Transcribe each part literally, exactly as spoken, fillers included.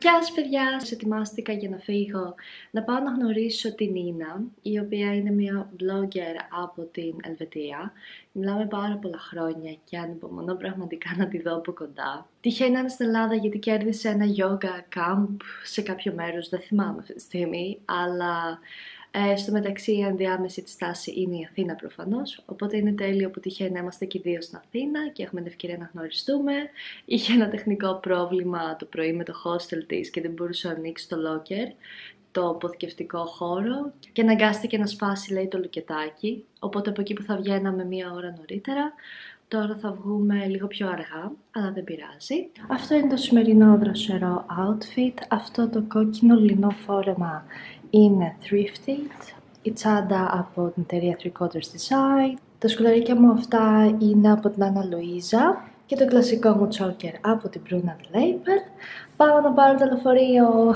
Γεια σας παιδιά! Σας ετοιμάστηκα για να φύγω να πάω να γνωρίσω την Νίνα, η οποία είναι μια blogger από την Ελβετία. Μιλάμε πάρα πολλά χρόνια και ανυπομονώ πραγματικά να τη δω από κοντά. Τυχαίνει να είναι στην Ελλάδα γιατί κέρδισε ένα yoga camp σε κάποιο μέρος, δεν θυμάμαι αυτή τη στιγμή, αλλά ε, στο μεταξύ η ενδιάμεση της στάση είναι η Αθήνα προφανώς, οπότε είναι τέλειο που τυχαίνει να είμαστε και οι δύο στην Αθήνα και έχουμε την ευκαιρία να γνωριστούμε. Είχε ένα τεχνικό πρόβλημα το πρωί με το hostel της και δεν μπορούσε να ανοίξει το locker, το αποθηκευτικό χώρο, και αναγκάστηκε να σπάσει, λέει, το λουκετάκι, οπότε από εκεί που θα βγαίναμε μία ώρα νωρίτερα, τώρα θα βγούμε λίγο πιο αργά, αλλά δεν πειράζει. Αυτό είναι το σημερινό δροσερό outfit. Αυτό το κόκκινο λινό φόρεμα είναι thrifted. Η τσάντα από την εταιρεία Three Quarters Design. Τα σκουλαρίκια μου αυτά είναι από την Άννα Λουίζα. Και το κλασικό μου τσόκερ από την Bruna The Label. Πάω να πάρω το λεωφορείο.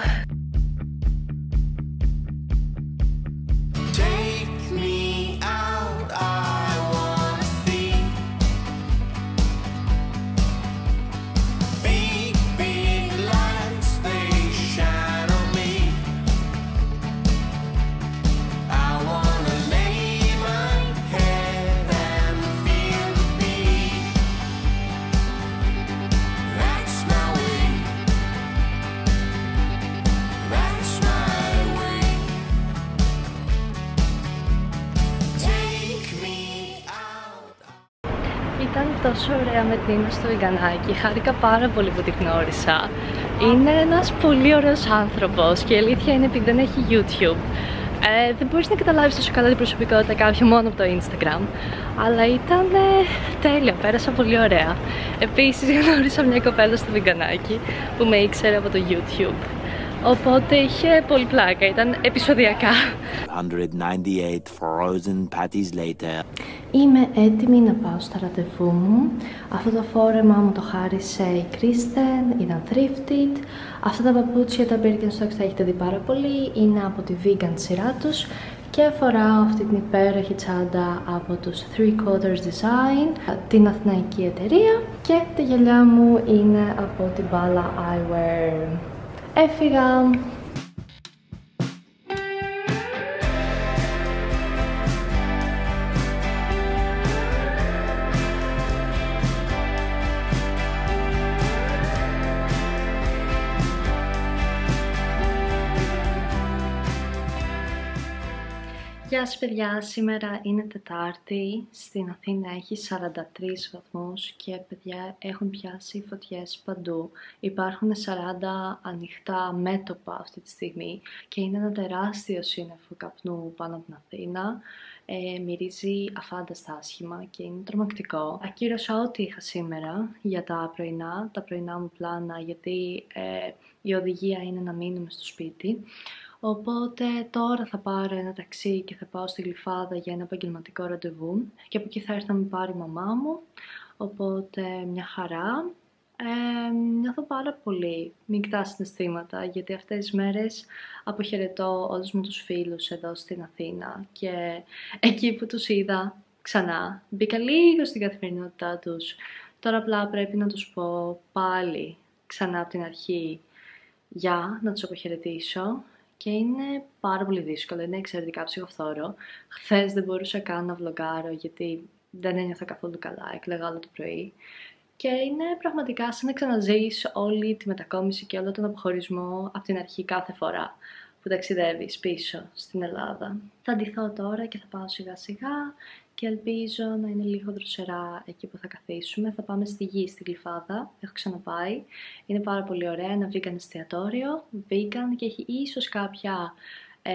Ήταν τόσο ωραία με την Νίνα στο Βιγκανάκι, χάρηκα πάρα πολύ που τη γνώρισα. Είναι ένας πολύ ωραίος άνθρωπος και η αλήθεια είναι επειδή δεν έχει YouTube. Ε, δεν μπορείς να καταλάβεις τόσο καλά την προσωπικότητα κάποιου μόνο από το Instagram. Αλλά ήταν ε, τέλεια, πέρασα πολύ ωραία. Επίσης γνώρισα μια κοπέλα στο Βιγκανάκι που με ήξερε από το YouTube. Οπότε είχε πολύ πλάκα, ήταν επεισοδιακά. εκατόν ενενήντα οκτώ frozen patties later. Είμαι έτοιμη να πάω στα ραντεβού μου. Αυτό το φόρεμα μου το χάρισε η Kristen, ήταν thrifted. Αυτά τα παπούτσια, τα Birkenstocks, τα έχετε δει πάρα πολύ, είναι από τη vegan σειρά τους. Και φοράω αυτή την υπέροχη τσάντα από τους Three Quarters Design, την αθηναϊκή εταιρεία. Και τα γυαλιά μου είναι από την Bala Eyewear. Έφυγα! Γεια σας παιδιά, σήμερα είναι Τετάρτη, στην Αθήνα έχει σαράντα τρεις βαθμούς και παιδιά έχουν πιάσει φωτιές παντού. Υπάρχουν σαράντα ανοιχτά μέτωπα αυτή τη στιγμή και είναι ένα τεράστιο σύννεφο καπνού πάνω από την Αθήνα. Ε, μυρίζει αφάνταστα άσχημα και είναι τρομακτικό. Ακύρωσα ό,τι είχα σήμερα για τα πρωινά, τα πρωινά μου πλάνα, γιατί ε, η οδηγία είναι να μείνουμε στο σπίτι. Οπότε τώρα θα πάρω ένα ταξί και θα πάω στη Γλυφάδα για ένα επαγγελματικό ραντεβού και από εκεί θα έρθει να με πάρει η μαμά μου, οπότε μια χαρά. Ε, νιώθω πάρα πολύ μεικτά συναισθήματα γιατί αυτές τις μέρες αποχαιρετώ όλους μου τους φίλους εδώ στην Αθήνα και εκεί που τους είδα ξανά μπήκα λίγο στην καθημερινότητά τους. Τώρα απλά πρέπει να τους πω πάλι ξανά από την αρχή για να τους αποχαιρετήσω. Και είναι πάρα πολύ δύσκολο, είναι εξαιρετικά ψυχοφθόρο. Χθες δεν μπορούσα καν να βλογκάρω γιατί δεν ένιωθα καθόλου καλά, έκλαιγα όλο το πρωί. Και είναι πραγματικά σαν να ξαναζείς όλη τη μετακόμιση και όλο τον αποχωρισμό από την αρχή κάθε φορά που ταξιδεύεις πίσω στην Ελλάδα. Θα ντυθώ τώρα και θα πάω σιγά σιγά και ελπίζω να είναι λίγο δροσερά εκεί που θα καθίσουμε. Θα πάμε στη Γη, στη Γλυφάδα, έχω ξαναπάει. Είναι πάρα πολύ ωραία, ένα vegan εστιατόριο, vegan και έχει ίσως κάποια, ε,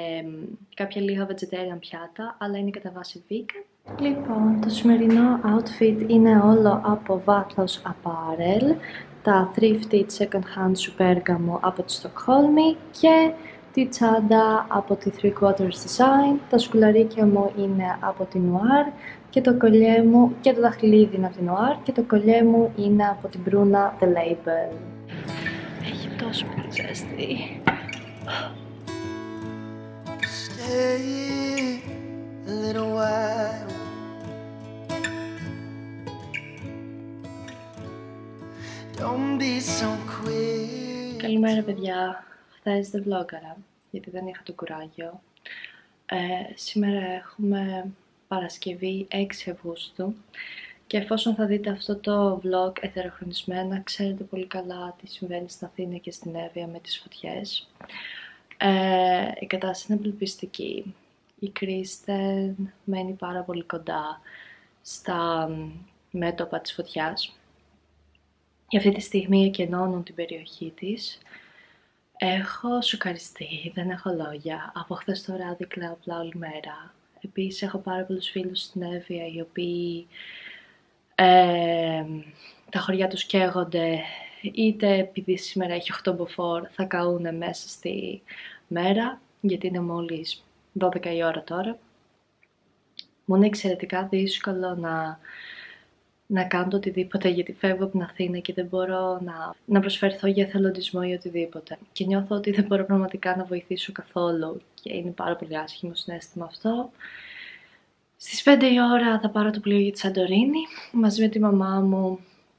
κάποια λίγα vegetarian πιάτα, αλλά είναι κατά βάση vegan. Λοιπόν, το σημερινό outfit είναι όλο από βάθος apparel, τα thrifted second hand σου Πέργαμο από τη Στοκχόλμη και τη τσάντα από τη Three Quarters Design, τα σκουλαρίκια μου είναι από την Noir και το κολλιέ μου και το δαχτυλίδι είναι από την Noir και το κολλιέ μου είναι από την Bruna The Label. Έχει τόσο πολύ ζέστη. Stay a little while. Don't be so quick. Καλημέρα Σήμερα, παιδιά, χθες δεν vloggaρα, γιατί δεν είχα το κουράγιο. Ε, σήμερα έχουμε Παρασκευή έξι Αυγούστου και εφόσον θα δείτε αυτό το vlog εθεροχρονισμένα, ξέρετε πολύ καλά τι συμβαίνει στην Αθήνα και στην Εύβοια με τις φωτιές. Ε, η κατάσταση είναι απελπιστική. Η Κρίστεν μένει πάρα πολύ κοντά στα μέτωπα της φωτιάς. Για αυτή τη στιγμή εκενώνουν την περιοχή της. Έχω σοκαριστεί, δεν έχω λόγια. Από χθες το βράδυ κλαίω απλά όλη μέρα. Επίσης έχω πάρα πολλούς φίλους στην Εύβοια οι οποίοι ε, τα χωριά τους καίγονται, είτε επειδή σήμερα έχει οκτώ μποφόρ θα καούνε μέσα στη μέρα, γιατί είναι μόλις δώδεκα η ώρα τώρα. Μου είναι εξαιρετικά δύσκολο να, να κάνω το οτιδήποτε, γιατί φεύγω από την Αθήνα και δεν μπορώ να, να προσφερθώ για εθελοντισμό ή οτιδήποτε. Και νιώθω ότι δεν μπορώ πραγματικά να βοηθήσω καθόλου και είναι πάρα πολύ άσχημο συναίσθημα αυτό. Στις πέντε η ώρα θα πάρω το πλοίο για τη Σαντορίνη μαζί με τη μαμά μου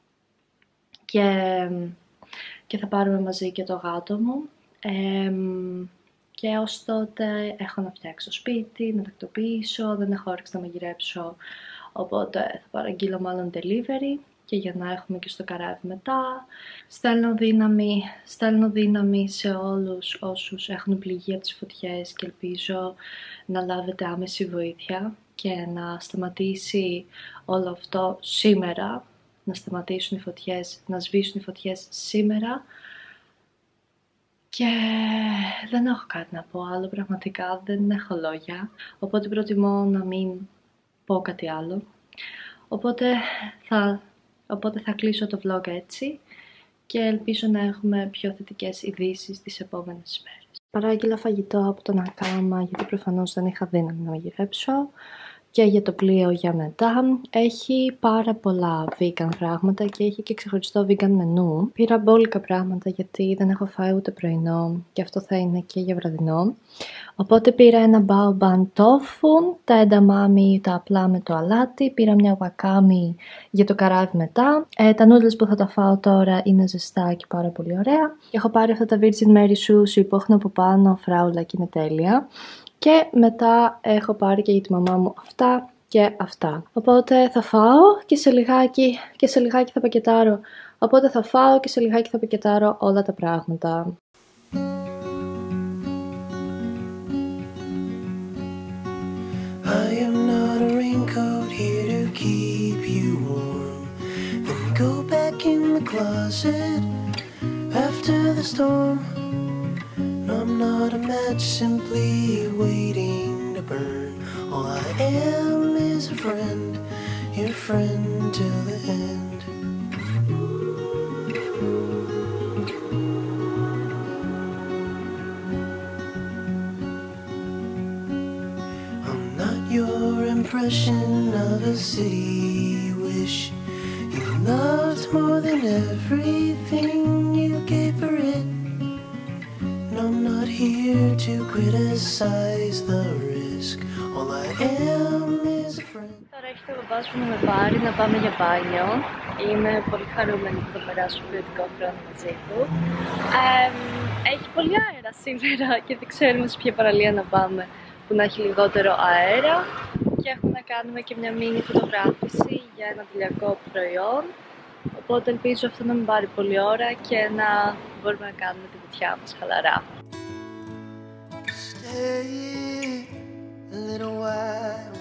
και, και θα πάρουμε μαζί και το γάτο μου. Ε, και ως τότε έχω να φτιάξω σπίτι, να τακτοποιήσω, δεν έχω όρεξη να μαγειρέψω, οπότε θα παραγγείλω μάλλον delivery και για να έχουμε και στο καράβι μετά. Στέλνω δύναμη, στέλνω δύναμη σε όλους όσους έχουν πληγεί από τις φωτιές και ελπίζω να λάβετε άμεση βοήθεια και να σταματήσει όλο αυτό σήμερα, να σταματήσουν οι φωτιές, να σβήσουν οι φωτιές σήμερα. Και δεν έχω κάτι να πω άλλο, πραγματικά δεν έχω λόγια, οπότε προτιμώ να μην πω κάτι άλλο. Οπότε θα, οπότε θα κλείσω το vlog έτσι και ελπίζω να έχουμε πιο θετικές ειδήσεις τις επόμενες μέρες. Παράγγειλα φαγητό από τον Ακάμα, γιατί προφανώς δεν είχα δύναμη να μαγειρέψω. Και για το πλοίο για μετά. Έχει πάρα πολλά vegan πράγματα και έχει και ξεχωριστό vegan μενού. Πήρα μπόλικα πράγματα γιατί δεν έχω φάει ούτε πρωινό και αυτό θα είναι και για βραδινό. Οπότε πήρα ένα baoban tofu, τα edamame τα απλά με το αλάτι, πήρα μια wakame για το καράβι μετά. Ε, τα noodles που θα τα φάω τώρα είναι ζεστά και πάρα πολύ ωραία. Και έχω πάρει αυτά τα Virgin Mary sushi που έχουν από πάνω φράουλα και είναι τέλεια. Και μετά έχω πάρει και για τη μαμά μου αυτά και αυτά. Οπότε θα φάω και σε λιγάκι, και σε λιγάκι θα πακετάρω. Οπότε θα φάω και σε λιγάκι θα πακετάρω όλα τα πράγματα. I am not a raincoat here to keep you warm. Then go back in the closet after the storm. I'm not a match simply waiting to burn. All I am is a friend, your friend till the end. I'm not your impression of a city wish. You loved more than everything you gave for it. I'm not here to criticize the risk. All I am is a friend. Τώρα έχει το μπαμπάς μου να με πάρει να πάμε για μπάνιο. Είμαι πολύ χαρούμενη που θα περάσω ποιοτικό χρόνο μαζί του. Ε, έχει πολύ αέρα σήμερα και δεν ξέρουμε σε ποια παραλία να πάμε που να έχει λιγότερο αέρα. Και έχουμε να κάνουμε και μια μίνι φωτογράφηση για ένα δουλειακό προϊόν. Οπότε ελπίζω αυτό να μην πάρει πολλή ώρα και να μπορούμε να κάνουμε τη βουτιά μας χαλαρά. Stay a little while.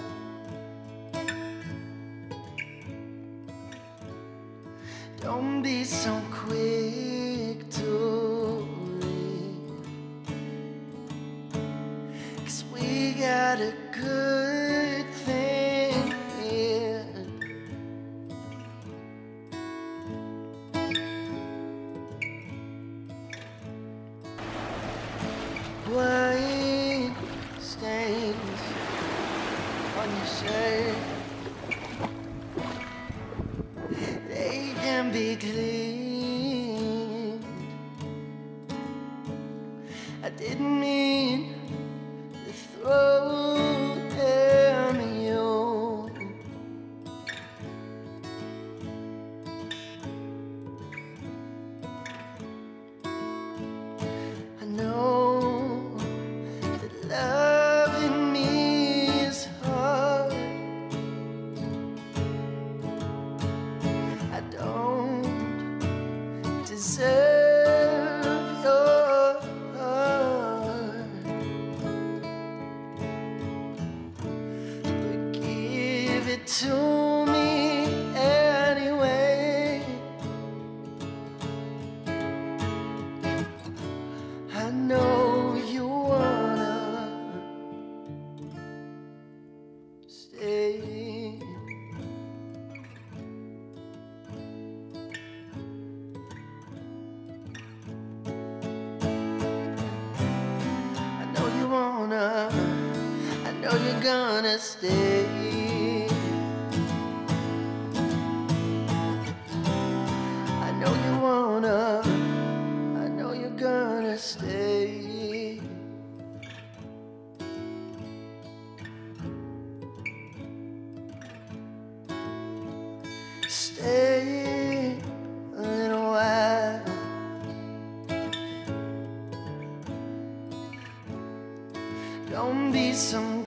Don't be so quick to leave, 'cause we got a good thing here. White stains on your shirt, they can be cleaned. I didn't mean to throw them you. it to me anyway. I know you wanna stay. I know you wanna, I know you're gonna stay. I know you wanna, I know you're gonna stay. Stay a little while. Don't be some